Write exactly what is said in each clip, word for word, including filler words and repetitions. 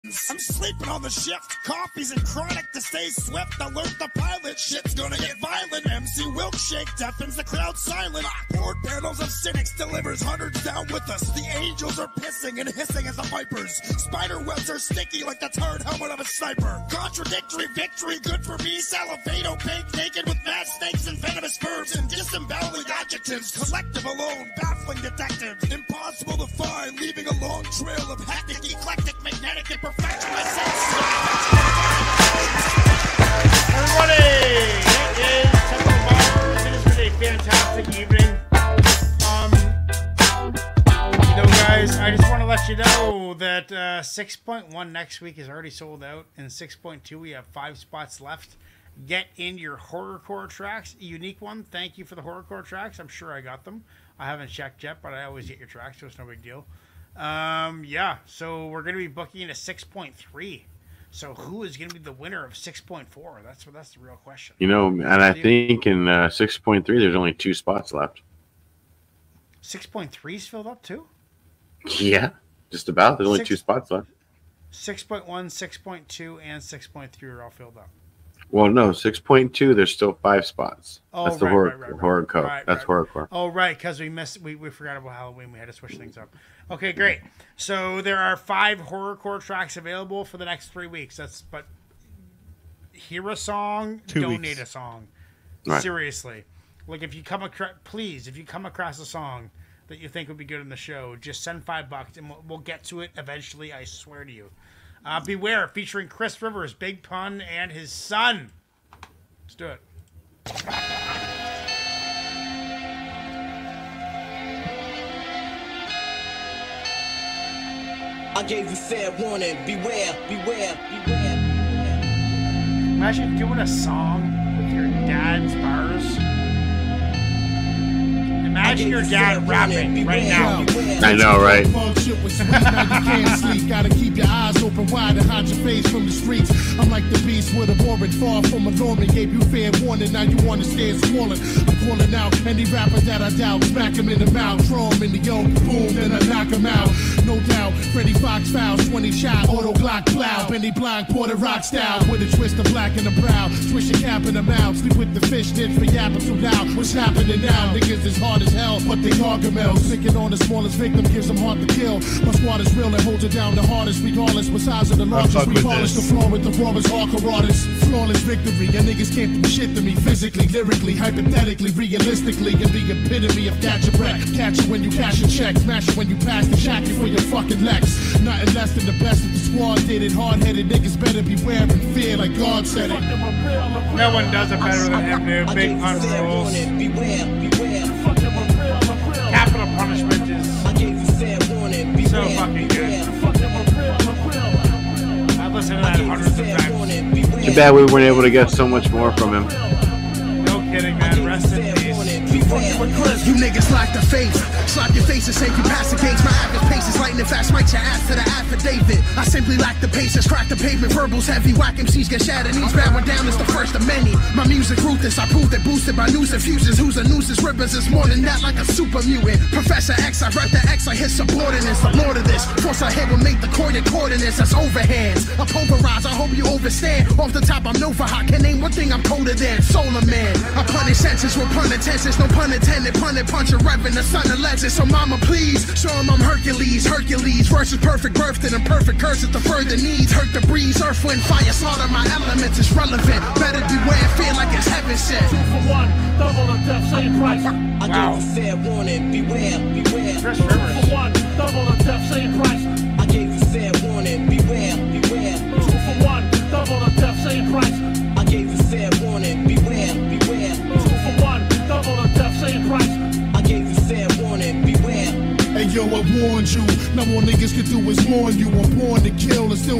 I'm sleeping on the shift, coffees and chronic to stay swift. Alert the pilot, shit's gonna get violent. M C Wilkshake deafens the crowd silent. Board panels of cynics delivers hundreds down with us. The angels are pissing and hissing as the vipers. Spider webs are sticky like the turd helmet of a sniper. Contradictory victory, good for me. Salivate opaque, naked with mad snakes and venomous verbs and disemboweling adjectives. Collective alone, baffling detectives. Impossible to find, leaving a long trail of hectic, eclectic, magnetic, and perfection. Everybody, it is Temple Bars. It has been a fantastic evening. Um, you know, guys, I just want to let you know that uh, six point one next week is already sold out, and six point two we have five spots left. Get in your horrorcore tracks, a unique one. Thank you for the horrorcore tracks. I'm sure I got them. I haven't checked yet, but I always get your tracks, so it's no big deal. Um, yeah, so we're going to be booking a six point three. So who is going to be the winner of six point four? That's what that's the real question. You know, and I think in uh, six point three there's only two spots left. six point three is filled up too? Yeah, just about. There's only Six, two spots left. six point one, six point two, and six point three are all filled up. Well, no, six point two there's still five spots. Oh, That's the right, horror, right, right, right. horror code. Right, That's right. horrorcore. Oh, right, because we missed, we, we forgot about Halloween. We had to switch things up. Okay, great. So there are five horrorcore tracks available for the next three weeks. That's but hear a song, Two donate weeks. a song. Right. Seriously, like if you come across, please, if you come across a song that you think would be good in the show, just send five bucks and we'll, we'll get to it eventually. I swear to you. Uh, Beware, featuring Chris Rivers, Big Pun, and his son. Let's do it. I gave you fair warning. Beware, beware, beware. Imagine doing a song with your dad's bars. Imagine your dad rapping right now. I know, right? Gotta keep your eyes open wide and hide your face from the streets. I'm like the beast with a warrant far from a Norman. Gave you fair warning, now you wanna stand swollen. I'm calling out any rapper that I doubt. Smack him in the mouth, throw him in the yoke, boom, then I knock him out. No doubt, Freddie Fox fouls, twenty shot, auto Glock plow. Benny Blanc, Porter Rock style, with a twist of black in the brow. Swish your cap in the mouth, sleep with the fish dish for yapping too loud. What's happening now? Niggas is hard as hell, but they gargamels. Picking on the smallest victim gives them hard to kill. My squad is real and holds it down the hardest, regardless. Besides of the largest, we polish the floor with the rawest hardcore artists. Flawless victory, and niggas can't do shit to me physically, lyrically, hypothetically, realistically, and the epitome of catch a wreck. Catch you when you cash a check, smash you when you pass the shack you for your fucking Lex. Nothing less than the best of the squad did it. Hard-headed niggas better beware and fear like God said it. No one does it better than him, dude. Big Pun rules. Beware, beware. Capital punishment is I gave you fair warning. Beware, so fucking good. I've listened to that hundreds of times. Too bad we weren't able to get so much more from him. No kidding, man. Rest in peace. You niggas like the faith. Slap your face and say you pass the gates. My average pace is lightning fast. Might your ass to the affidavit. I simply lack the patience. Crack the pavement. Verbals heavy. Whack M Cs get shattered. Knees bad one down is the first of many. My music ruthless. I proved it boosted by news infusions. Who's a nuisance? Ribbons is more than that, like a super mutant. Professor X. I rep the X. I hit subordinates. The lord of this. Force I hit will make the coordinate coordinates. That's overhands. I pulverize. I hope you overstand. Off the top, I'm Nova Hot. Can name one thing I'm colder than. Solar Man. I punish senses with pun intentions. No pun intended. Pun and punch a reverend. The son of legends. So mama, please show him I'm Hercules. Hercules versus perfect birth and perfect curses to further needs. Hurt the breeze. Earth, wind, fire. Slaughter my elements. It's relevant. Better beware. Feel like it's heaven sent. Two for one. Double the death. Same price. I Wow. gave you fair warning. Beware, beware. Chris Two Rivers. for one. Double the death. Same price. I gave you fair warning. Beware, beware. Two for one. Double the death. Same price. I gave you fair warning. Beware, beware. Two for one. Double the death. Same price. I gave you fair warning. Beware. Hey yo, I warned you. Now all niggas can do is mourn you. I'm born to kill and still thrilled. I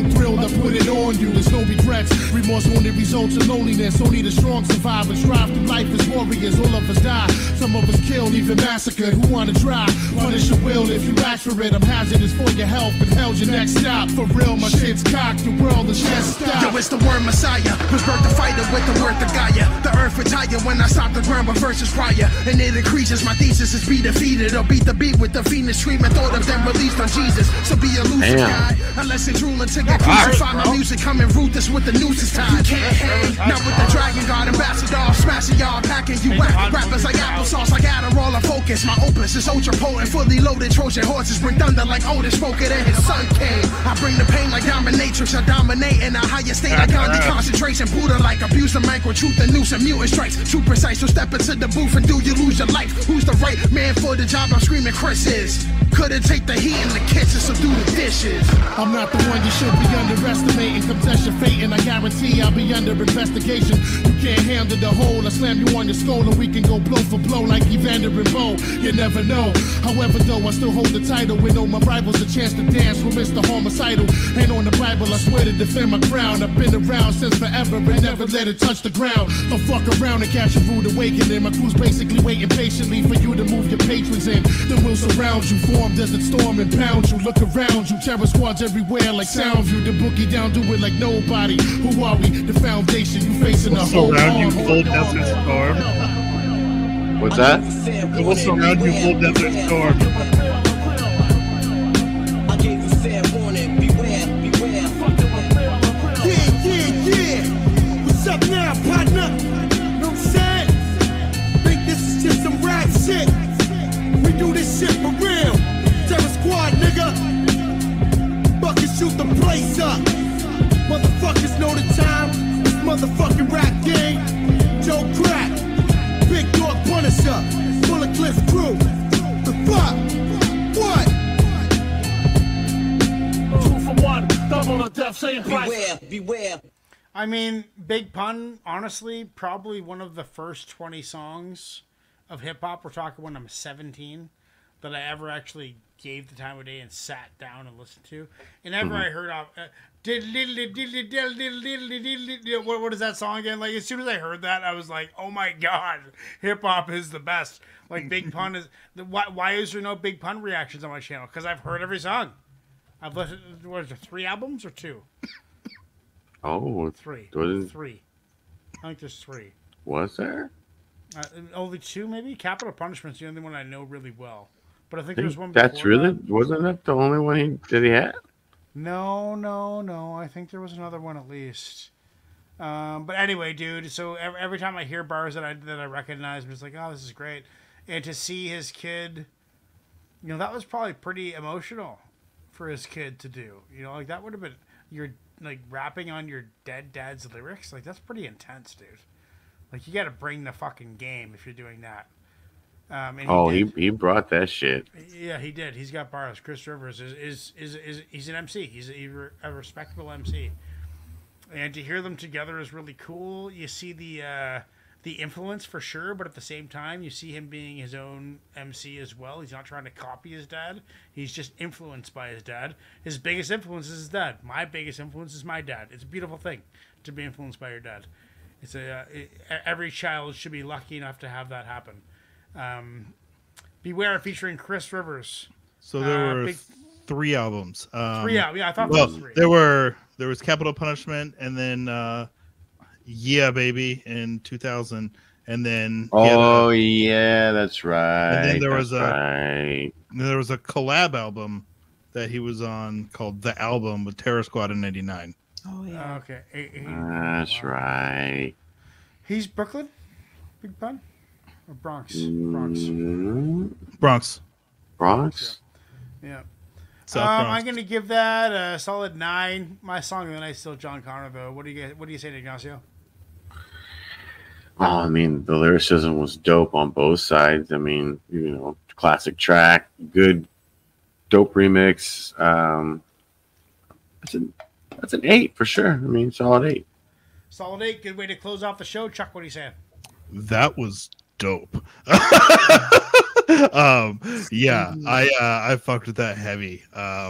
put it on you. There's no regrets. Remorse only results in loneliness. Only the strong survive and strive through life as warriors. All of us die. Some of us killed, even massacred. Who wanna try? Punish your will if you ask for it. I'm hazardous for your health, and hell's your next stop. For real, my shit's cocked. The world is just stop. Yo, it's the word Messiah. Was birthed to fight it with the word to Gaia. The earth retire when I stop the ground with verses prior. And it increases. My thesis is be defeated or beat the beat with the fiendish treatment. Thought of them released on Jesus. So be a lucid guy. Unless it's ruling to get crucified. My music coming ruthless with the noose is tied. You can't hang. Not with the Dragon God ambassador. Smashing y'all, packing you whack. Rappers like applesauce, like Adderall or Focus. My opus is ultra potent. Fully loaded Trojan horses bring thunder like Otis. Spoke it and his son came. I bring the pain like dominatrix. I dominate in a higher state like Gandhi concentration. Buddha like abuse of micro truth and noose and mutant strikes. Too precise, so step into the booth and do you lose your life? Who's the right man for the job? I'm screaming Chris is. Couldn't take the heat in the kitchen, so do the dishes. I'm not the one you should be underestimating. Come test your fate and I guarantee I'll be under investigation. You can't handle the whole. I slam you on your skull and we can go blow for blow like Evander and Bo. You never know. However, though, I still hold the title. With all my rivals a chance to dance with Mister Homicidal. Ain't on the Bible, I swear to defend my crown. I've been around since forever and never let it touch the ground. I'll fuck around and catch a rude awakening. My crew's basically waiting patiently for you to move your patrons in. Then we'll surround you, form desert storm and pound you. Look around you, terror squads everywhere like Soundview. The boogie down, do it like nobody. Who are we? The foundation, you facing the whole surround you, hard, full hard, desert hard, storm. What's that? It will surround you, full desert storm. I gave you fair warning. Beware, beware. Yeah, yeah, yeah. What's up now, partner? Know what I'm saying? Think this is just some rap shit. We do this shit for real. Terror squad, nigga. Fucking shoot the place up. Motherfuckers know the time. This motherfucking rap game. Joe Crack. Big Dog Punisher. Bullet Cliff Crew. The fuck? What? Two for one, double the death, same price. Beware, beware. I mean, Big Pun, honestly, probably one of the first twenty songs of hip hop, we're talking when I'm seventeen, that I ever actually gave the time of day and sat down and listened to. And ever I heard off, uh, what, what is that song again? Like, as soon as I heard that, I was like, oh my God, hip hop is the best. Like, Big Pun is, the, why, why is there no Big Pun reactions on my channel? Because I've heard every song. I've listened, what is it, three albums or two? Oh, Three. was, Three. I think there's three. was there? Uh, only two, maybe? Capital Punishment's the only one I know really well. But I think, I there's think one that's before really that. wasn't that the only one he that he had? No, no, no. I think there was another one at least. Um, but anyway, dude, so every, every time I hear bars that I that I recognize, I'm just like, oh, this is great. And to see his kid, you know, that was probably pretty emotional for his kid to do. You know, like that would have been, you're like rapping on your dead dad's lyrics. Like, that's pretty intense, dude. Like, you got to bring the fucking game if you're doing that. Um, and Oh, he, he he brought that shit. yeah, he did. He's got bars. Chris Rivers is is is, is he's an M C. He's a, a respectable M C, and to hear them together is really cool. You see the uh, the influence for sure, but at the same time, you see him being his own M C as well. He's not trying to copy his dad. He's just influenced by his dad. His biggest influence is his dad. My biggest influence is my dad. It's a beautiful thing to be influenced by your dad. It's a uh, it, every child should be lucky enough to have that happen. Um, Beware featuring Chris Rivers. So there Uh, were big- three albums. Um, Three out. Yeah, I thought Well, there was three. there were there was Capital Punishment, and then uh, Yeah Baby in two thousand, and then he had a- Oh yeah, that's right. And then there was that's a- right. there was a collab album that he was on called The Album with Terror Squad in ninety-nine. Oh yeah. Okay. He- he- That's wow. right. He's Brooklyn? Big Pun? Or Bronx? Bronx. Mm, Bronx. Bronx. Yeah. South Um, Bronx. I'm going to give that a solid nine. My song of the night is still John Connor, though. What do you get, What do you say, Ignacio? Oh, I mean, the lyricism was dope on both sides. I mean, you know, classic track, good, dope remix. Um, that's an that's an eight for sure. I mean, solid eight. Solid eight. Good way to close off the show. Chuck, what are you saying? That was dope. um, yeah, I uh, I fucked with that heavy. Um,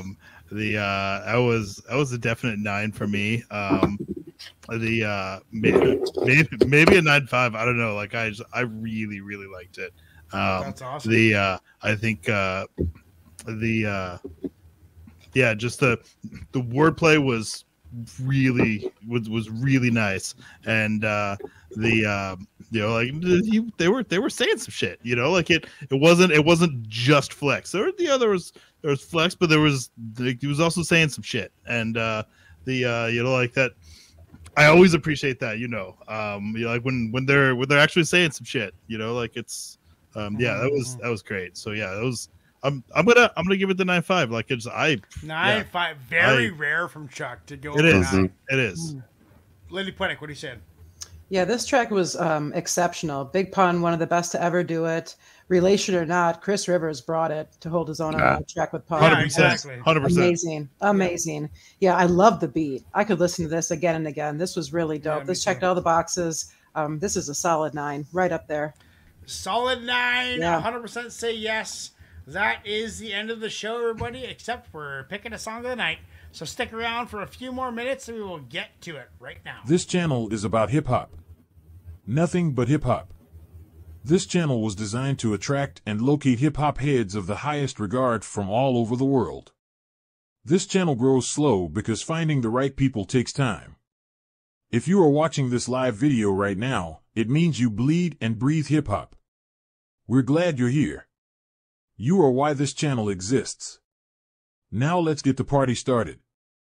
the uh, that was that was a definite nine for me. Um, the uh, maybe, maybe maybe a nine five. I don't know. Like I just, I really really liked it. Um, That's awesome. The uh, I think uh, the uh, yeah, just the the wordplay was really was was really nice, and uh, the uh, you know like you, they were they were saying some shit. You know, like it it wasn't it wasn't just flex. There were the other was there was flex, but there was like, he was also saying some shit, and uh, the uh, you know like that. I always appreciate that. You know, um, you know, like when when they're when they're actually saying some shit. You know, like it's um, yeah, that was that was great. So yeah, that was. I'm I'm gonna I'm gonna give it the nine five. Like it's I nine yeah, five. Very I, rare from Chuck to go. It is. Nine. It is. Lily Putnick, what do you say? Yeah, this track was um, exceptional. Big Pun, one of the best to ever do it. Relation or not, Chris Rivers brought it to hold his own on the track with Pun. one hundred percent. Exactly. one hundred percent. Amazing. Amazing. Yeah, I love the beat. I could listen to this again and again. This was really dope. Yeah, this too. checked all the boxes. Um, this is a solid nine, right up there. Solid nine. Yeah. one hundred percent say yes. That is the end of the show, everybody, except for picking a song of the night. So stick around for a few more minutes and we will get to it right now. This channel is about hip-hop. Nothing but hip-hop. This channel was designed to attract and locate hip-hop heads of the highest regard from all over the world. This channel grows slow because finding the right people takes time. If you are watching this live video right now, it means you bleed and breathe hip-hop. We're glad you're here. You are why this channel exists. Now let's get the party started.